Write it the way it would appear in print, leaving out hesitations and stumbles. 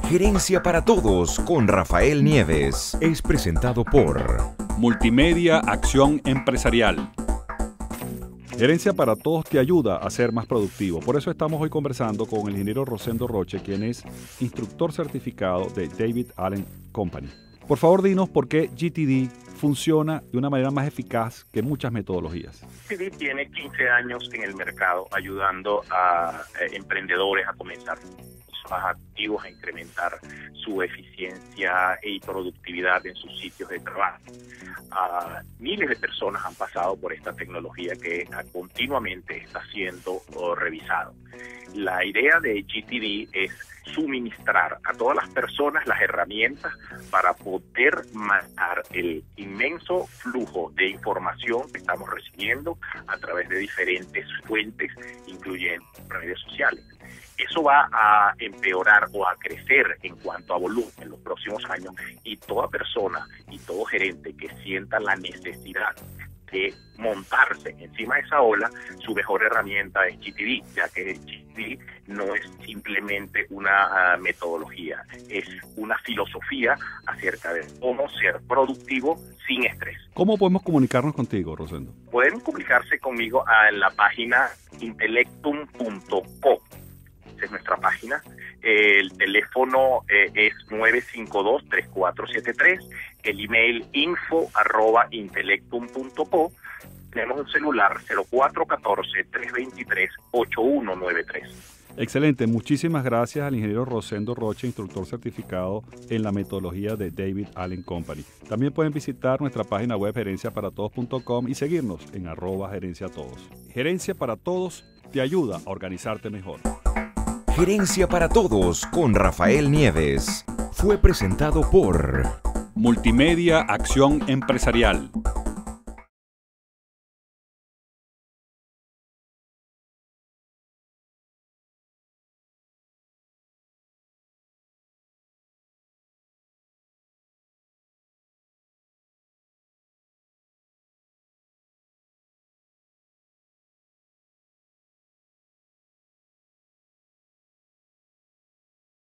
Gerencia para Todos con Rafael Nieves es presentado por Multimedia Acción Empresarial. Gerencia para Todos te ayuda a ser más productivo. Por eso estamos hoy conversando con el ingeniero Rosendo Roche, quien es instructor certificado de David Allen Company. Por favor, dinos por qué GTD funciona de una manera más eficaz que muchas metodologías. GTD tiene 15 años en el mercado ayudando a emprendedores a comenzar activos a incrementar su eficiencia y productividad en sus sitios de trabajo. Miles de personas han pasado por esta tecnología que continuamente está siendo revisado. La idea de GTD es suministrar a todas las personas las herramientas para poder manejar el inmenso flujo de información que estamos recibiendo a través de diferentes fuentes, incluyendo redes sociales. Eso va a empeorar o a crecer en cuanto a volumen en los próximos años, y toda persona y todo gerente que sienta la necesidad de montarse encima de esa ola, su mejor herramienta es GTD, ya que GTD no es simplemente una metodología, es una filosofía acerca de cómo ser productivo sin estrés. ¿Cómo podemos comunicarnos contigo, Rosendo? Pueden comunicarse conmigo en la página intellectum.co. Esa es nuestra página. El teléfono es 952-3473. El email info@intellectum.co. Tenemos un celular 0414-323-8193. Excelente. Muchísimas gracias al ingeniero Rosendo Roche, instructor certificado en la metodología de David Allen Company. También pueden visitar nuestra página web gerenciaparatodos.com y seguirnos en @gerenciatodos. Gerencia para Todos te ayuda a organizarte mejor. Gerencia para Todos con Rafael Nieves fue presentado por Multimedia Acción Empresarial.